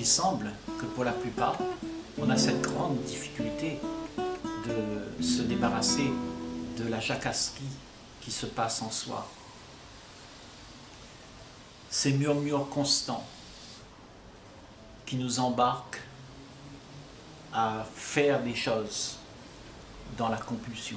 il semble que pour la plupart, on a cette grande difficulté de se débarrasser de la jacasserie qui se passe en soi. Ces murmures constants qui nous embarquent à faire des choses dans la compulsion.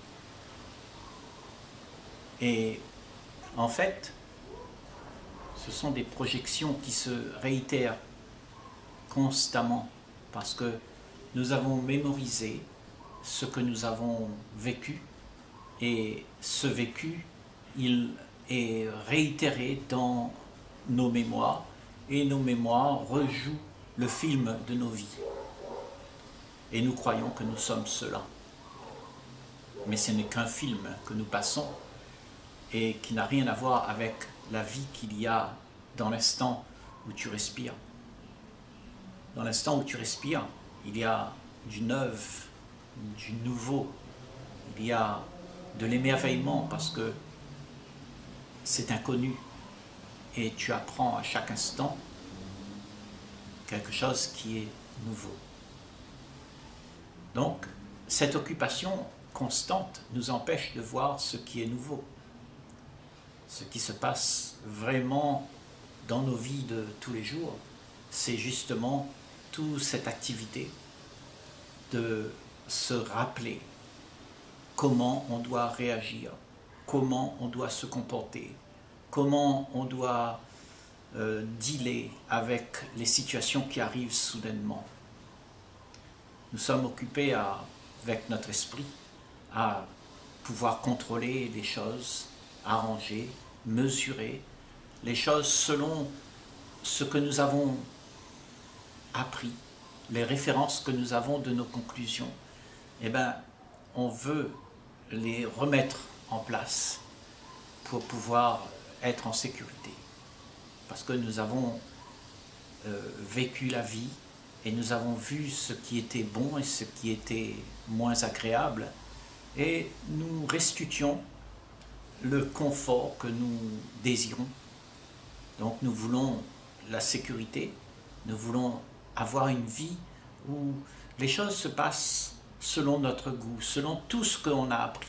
Et en fait, ce sont des projections qui se réitèrent constamment parce que nous avons mémorisé ce que nous avons vécu et ce vécu, il est réitéré dans nos mémoires et nos mémoires rejouent le film de nos vies. Et nous croyons que nous sommes cela. Mais ce n'est qu'un film que nous passons et qui n'a rien à voir avec la vie qu'il y a dans l'instant où tu respires. Dans l'instant où tu respires, il y a du neuf, du nouveau, il y a de l'émerveillement parce que c'est inconnu et tu apprends à chaque instant quelque chose qui est nouveau. Donc, cette occupation constante nous empêche de voir ce qui est nouveau, ce qui se passe vraiment dans nos vies de tous les jours. C'est justement toute cette activité de se rappeler comment on doit réagir, comment on doit se comporter, comment on doit dealer avec les situations qui arrivent soudainement. Nous sommes occupés avec notre esprit à pouvoir contrôler les choses, arranger, mesurer les choses selon ce que nous avons appris, les références que nous avons de nos conclusions. Eh bien, on veut les remettre en place pour pouvoir être en sécurité. Parce que nous avons vécu la vie et nous avons vu ce qui était bon et ce qui était moins agréable et nous restituions le confort que nous désirons. Donc nous voulons la sécurité, nous voulons avoir une vie où les choses se passent selon notre goût, selon tout ce qu'on a appris.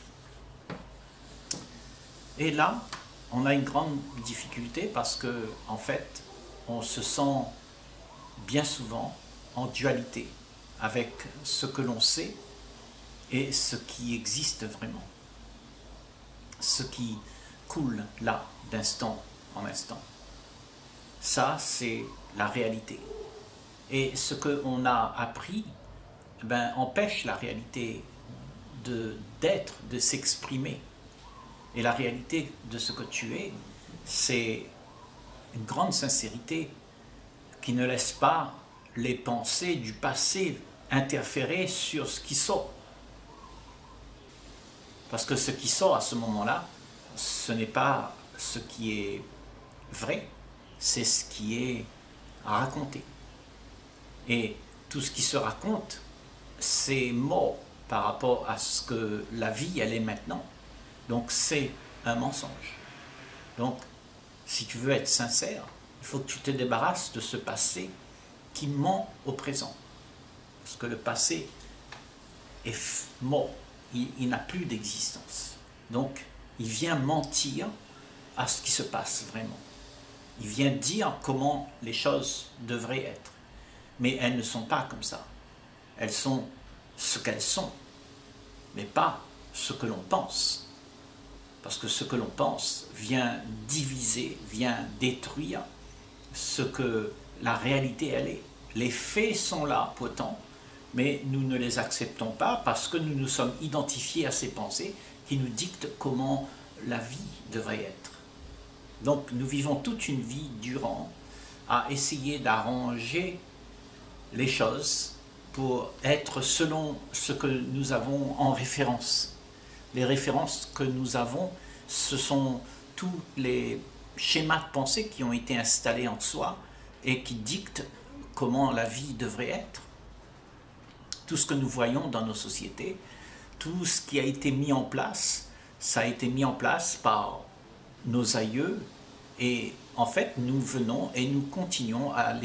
Et là, on a une grande difficulté parce que, en fait, on se sent bien souvent en dualité avec ce que l'on sait et ce qui existe vraiment. Ce qui coule là, d'instant en instant. Ça, c'est la réalité. Et ce qu'on a appris empêche la réalité d'être, de s'exprimer. Et la réalité de ce que tu es, c'est une grande sincérité qui ne laisse pas les pensées du passé interférer sur ce qui sort. Parce que ce qui sort à ce moment-là, ce n'est pas ce qui est vrai, c'est ce qui est raconté. Et tout ce qui se raconte, c'est mort par rapport à ce que la vie, elle est maintenant. Donc c'est un mensonge. Donc, si tu veux être sincère, il faut que tu te débarrasses de ce passé qui ment au présent. Parce que le passé est mort, il n'a plus d'existence. Donc, il vient mentir à ce qui se passe vraiment. Il vient dire comment les choses devraient être. Mais elles ne sont pas comme ça. Elles sont ce qu'elles sont, mais pas ce que l'on pense. Parce que ce que l'on pense vient diviser, vient détruire ce que la réalité elle est. Les faits sont là, pourtant, mais nous ne les acceptons pas parce que nous nous sommes identifiés à ces pensées qui nous dictent comment la vie devrait être. Donc nous vivons toute une vie durant à essayer d'arranger les choses pour être selon ce que nous avons en référence. Les références que nous avons, ce sont tous les schémas de pensée qui ont été installés en soi et qui dictent comment la vie devrait être. Tout ce que nous voyons dans nos sociétés, tout ce qui a été mis en place, ça a été mis en place par nos aïeux et en fait nous venons et nous continuons à les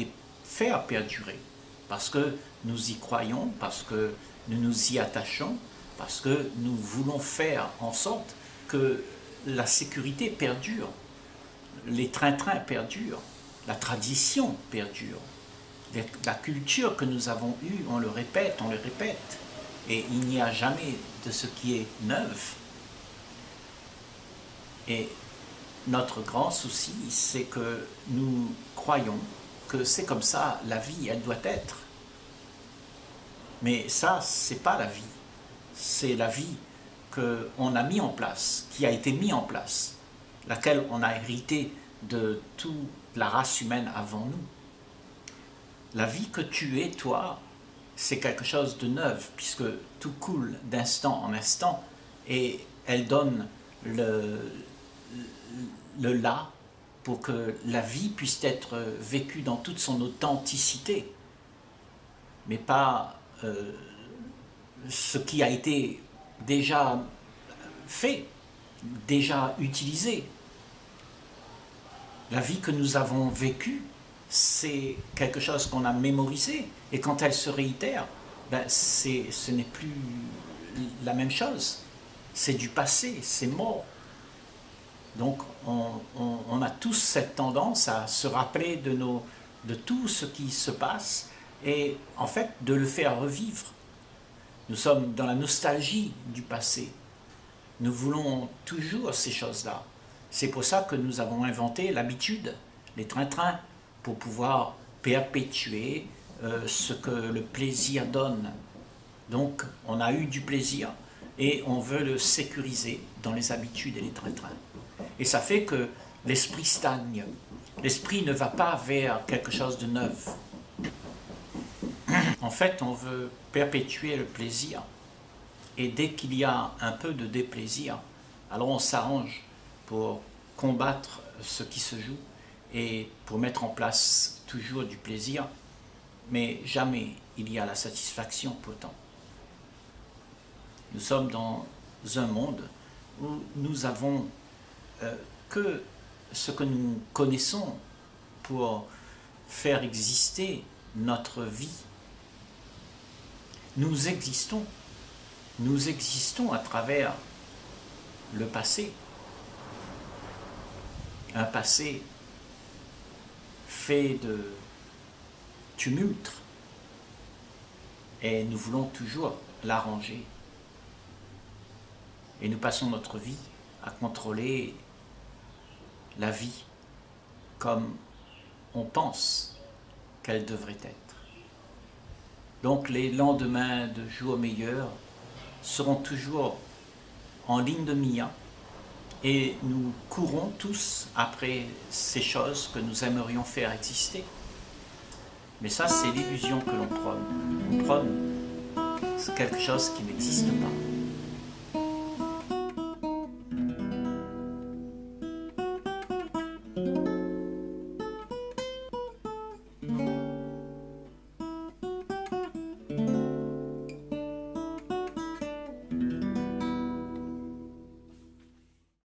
faire perdurer, parce que nous y croyons, parce que nous nous y attachons, parce que nous voulons faire en sorte que la sécurité perdure, les trains-trains perdurent, la tradition perdure, la culture que nous avons eue, on le répète, et il n'y a jamais de ce qui est neuf. Et notre grand souci, c'est que nous croyons que c'est comme ça, la vie, elle doit être. Mais ça, c'est pas la vie. C'est la vie qu'on a mis en place, qui a été mise en place, laquelle on a hérité de toute la race humaine avant nous. La vie que tu es, toi, c'est quelque chose de neuf, puisque tout coule d'instant en instant, et elle donne le là pour que la vie puisse être vécue dans toute son authenticité, mais pas ce qui a été déjà fait, déjà utilisé. La vie que nous avons vécue, c'est quelque chose qu'on a mémorisé, et quand elle se réitère, ben ce n'est plus la même chose. C'est du passé, c'est mort. Donc on a tous cette tendance à se rappeler de tout ce qui se passe, et en fait de le faire revivre. Nous sommes dans la nostalgie du passé. Nous voulons toujours ces choses-là. C'est pour ça que nous avons inventé l'habitude, les trains-trains, pour pouvoir perpétuer ce que le plaisir donne. Donc on a eu du plaisir et on veut le sécuriser dans les habitudes et les trains-trains. Et ça fait que l'esprit stagne. L'esprit ne va pas vers quelque chose de neuf. En fait, on veut perpétuer le plaisir. Et dès qu'il y a un peu de déplaisir, alors on s'arrange pour combattre ce qui se joue et pour mettre en place toujours du plaisir, mais jamais il y a la satisfaction pourtant. Nous sommes dans un monde où nous avons que ce que nous connaissons pour faire exister notre vie. Nous existons à travers le passé. Un passé fait de tumulte, et nous voulons toujours l'arranger. Et nous passons notre vie à contrôler la vie comme on pense qu'elle devrait être. Donc les lendemains de jours meilleurs seront toujours en ligne de mire, et nous courons tous après ces choses que nous aimerions faire exister. Mais ça, c'est l'illusion que l'on prône. On prône quelque chose qui n'existe pas.